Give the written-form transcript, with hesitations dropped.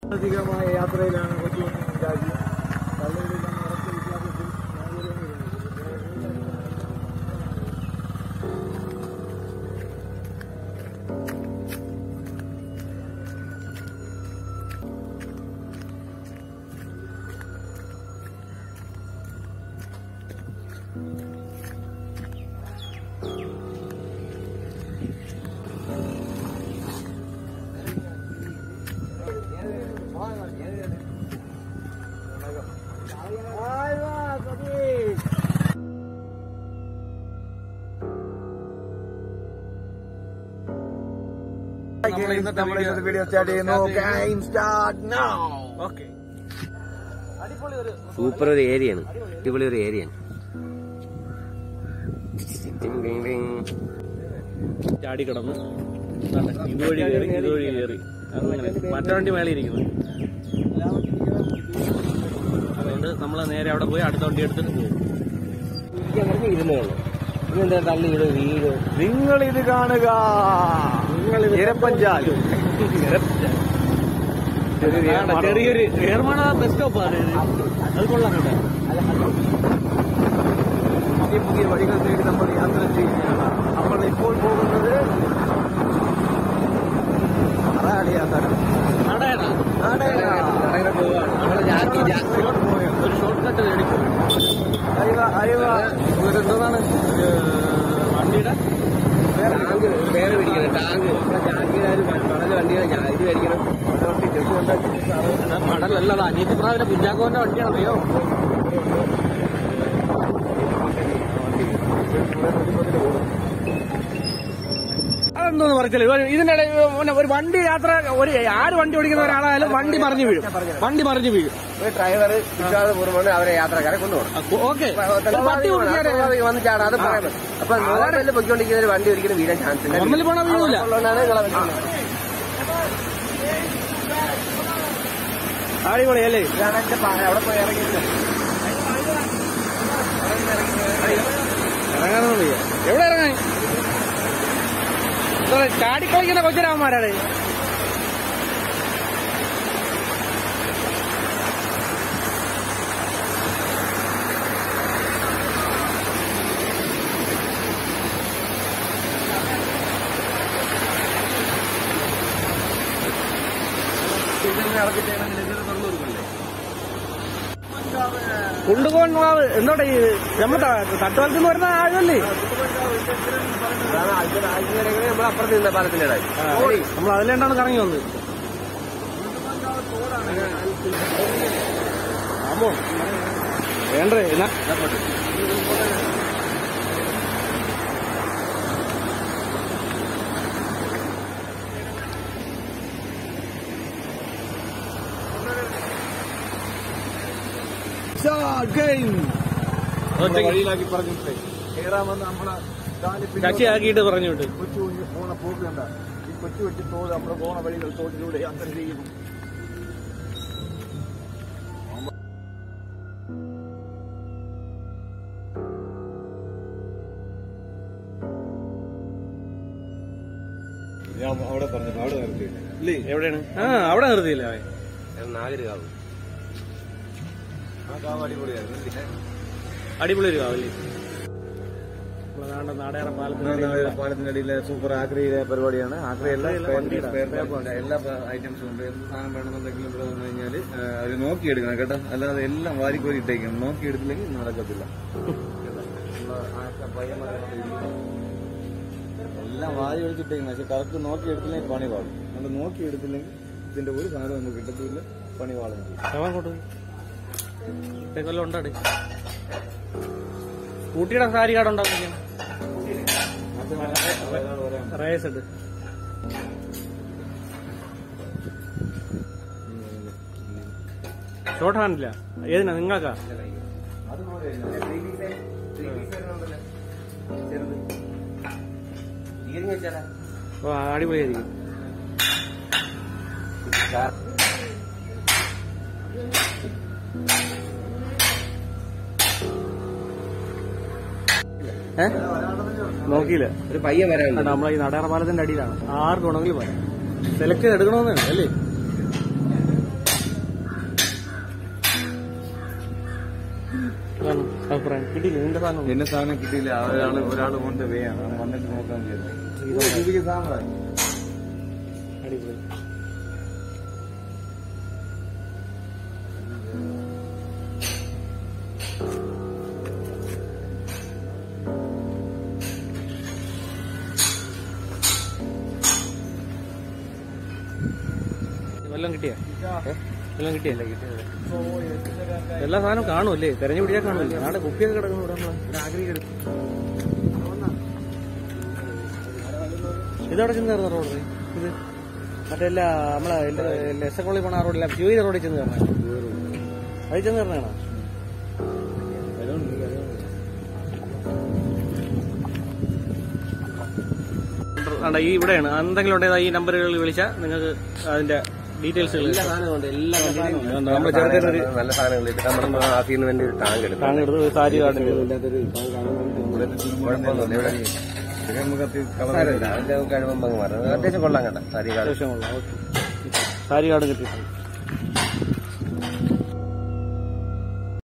അധികമായ യാത്രയിലാണ് കൊച്ചു രാജ്യം. വീഡിയോ സ്റ്റാർട്ട് ചെയ്യുന്നു. സൂപ്പർ ഒരു ഏരിയയാണ്, അടിപൊളി ഒരു ഏരിയയാണ്. ചാടി കിടന്നു ഇതുവഴി കയറി അങ്ങനെ മറ്റേ വണ്ടി മേലെ ഇരിക്കുന്നു. അതുകൊണ്ട് നമ്മള് നേരെ അവിടെ പോയി അടുത്ത വണ്ടി എടുത്തിട്ട് പോകും. ഇരുന്നോളൂ. ഇതെന്താ തള്ളി വീട് വീട്. നിങ്ങൾ ഇത് കാണുക, ഇരപ്പഞ്ചാൽ ചെറിയൊരു ഏർമാണ ബസ് സ്റ്റോപ്പാണ്. അത് കൊള്ളാം കേട്ടോ. പുതിയ പുതിയ വഴികൾ തേടി നമ്മൾ യാത്ര ചെയ്യുകയാണ്. നമ്മൾ ഇപ്പോൾ പോകുന്നത് ഒരു ഷോർട്ട് കട്ട് തേടി എന്താണ് വണ്ടിയുടെ വേറെ മേടിക്കണം. ടാങ്ക് മണൽ വണ്ടിയാണ്. ഞാൻ ഇത് മേടിക്കണം. മണലല്ലതാ അനിയത്തിപ്രാവിലെ കുഞ്ഞാക്കോന്റെ വണ്ടിയാണല്ലോ. അതെന്തോന്ന് പറച്ചില്ല. ഇതിന്റെ ഒരു വണ്ടി യാത്ര ആര് വണ്ടി ഓടിക്കുന്ന ഒരാളായാലും വണ്ടി മറിഞ്ഞു വീഴും. ഡ്രൈവർ വിശ്വാസപൂർവ്വമാണ് അവരെ യാത്രക്കാരെ കൊണ്ടുപോകണം. ഓക്കെ വന്ന് ചാടാം. അത് പറയുന്നത് അപ്പൊ നോർമലിൽ പൊയ്ക്കൊണ്ടിരിക്കുന്ന ഒരു വണ്ടി ഒരിക്കലും വീഴാൻ ചാൻസ് ഇല്ല. നോർമലി പോണ വീഴൂല. അടിപൊളി അല്ലേ? അവിടെ പോയി ഇറങ്ങിയില്ല. ഇറങ്ങാനൊന്നും വയ്യ. എവിടെ ഇറങ്ങാൻ? ചാടിക്കളിക്കുന്ന കൊച്ചുരാമന്മാരാണ്. കുണ്ടുകോൺമാവ് എന്തോട്ടെ നമ്മൾ തട്ടുവലത്തിൽ നിന്ന് വരുന്ന ആഴല്ലേ? നമ്മൾ അപ്പുറത്ത് നിന്ന പാലത്തിന്റെ നമ്മൾ അതിലേണ്ടാണ് കറങ്ങി വന്നത്. ആമോ വേണ്ടേ എന്നാ വഴിയിലാക്കി പറഞ്ഞിട്ട് കയറാമെന്ന് നമ്മളെ കക്ഷിയാക്കിയിട്ട് പറഞ്ഞു വിട്ടു. കൊച്ചു പോണ പോക്ക് കണ്ട. ഈ കൊച്ചു വെച്ച് തോട് നമ്മുടെ പോണ വഴികൾ തോട്ടിലൂടെ യാത്ര ചെയ്യുന്നു. ഞാൻ അവിടെ പറഞ്ഞു അവിടെ നിർത്തിയില്ല. ഇല്ലേ എവിടെയാണ്? അവിടെ നിർത്തിയില്ല. നാഗരികാവ് ആ കാവ് അടിപൊളിയായിരുന്നു. അടിപൊളി ഒരു കാവല്ലേ? നാടേറെ പാലത്തിന്റെ അടിയിലെ സൂപ്പർ ആഗ്രയിലെ പരിപാടിയാണ്. ആഗ്രയല്ല എല്ലാ ഐറ്റംസും ഉണ്ട്. എന്ത് സാധനം വേണമെന്നുണ്ടെങ്കിലും ഇവിടെ വന്നു കഴിഞ്ഞാല് അത് നോക്കിയെടുക്കണം കേട്ടോ. അല്ലാതെ എല്ലാം വാരിക്കോരി ഇട്ടേക്കണം. നോക്കിയെടുത്തില്ലെങ്കിൽ നടക്കത്തില്ല. എല്ലാം വാരി ഒഴിച്ചിട്ടേക്കണം. പക്ഷെ കറക്റ്റ് നോക്കിയെടുത്തില്ലെങ്കിൽ പണി പാടും. നമ്മൾ നോക്കിയെടുത്തില്ലെങ്കിൽ ഇതിന്റെ ഒരു സാധനം നമുക്ക് കിട്ടത്തില്ല. പണി പാടും. കൊല്ലം ഉണ്ടാടി സ്കൂട്ടിയുടെ സാരി കാർഡ് ഉണ്ടാവും. റേസ് ഉണ്ട്. ഷോർട്ട് ഹാൻഡില്ല. ഏതിനാ നിങ്ങൾക്കാ? ഓ അടിപൊളിയായിരിക്കും. നോക്കിയില്ല. ഒരു പയ്യൻ വരാൻ നമ്മളെ ഈ നാടേറ പാലത്തിന്റെ അടിയിലാണ്. ആർക്കും ഉണ്ടെങ്കിലും വരാം. സെലക്ട് ചെയ്ത് എടുക്കണമെന്നാണ് അല്ലേ? അഭിപ്രായം കിട്ടിയില്ല നിന്റെ സാധനം? എന്റെ സാധനം കിട്ടിയില്ല. ഒരാൾ കൊണ്ട് വേയാണ് വന്നിട്ട് നോക്കാൻ ചെയ്തത്. സാധനമായി അടിപൊളി. വെള്ളം കിട്ടിയ വെള്ളം കിട്ടിയല്ലേ? കിട്ടിയത് എല്ലാ സാധനവും കാണുമല്ലേ? തെരഞ്ഞു പിടിച്ചാൽ കാണുമല്ലേ? നാളെ കുപ്പിയൊക്കെ കിടക്കുന്നു ഇവിടെ. നമ്മള് ആഗ്രഹിക്കെടുക്കും. ഇതവിടെ ചെന്ന് കയറുന്ന റോഡ് ഇത് മറ്റെല്ലാ നമ്മളെ എസ് കോളേജ് പോണ ആ റോഡില്ല ജോയി റോഡിൽ ചെന്ന് കയറണ അതിൽ ചെന്ന് കയറണാണോ? ഈ ഇവിടെയാണ്. എന്തെങ്കിലും ഉണ്ടെങ്കിൽ ഈ നമ്പറുകളിൽ വിളിച്ചാൽ നിങ്ങൾക്ക് അതിന്റെ ഡീറ്റെയിൽസ് എല്ലാ സാധനമുണ്ട്. എല്ലാ നമ്മൾ ചെറുതൊരു നല്ല സാധനങ്ങൾ നമ്മൾ ആക്കിയതിന് വേണ്ടി ഒരു ടാങ്ക് എടുക്കും. ടാങ്ക് എടുത്ത് സാരി കാർഡിന്റെ കുഴപ്പമൊന്നുമില്ല. ഇവിടെ അതിന്റെ കഴിവുമ്പോൾ അത്യാവശ്യം കൊള്ളാം കേട്ടോ. സാരി കാർഡ് അത്യാവശ്യം കൊള്ളാം. ഓക്കെ സാരി കാർഡ് കിട്ടിയിട്ടുണ്ട്.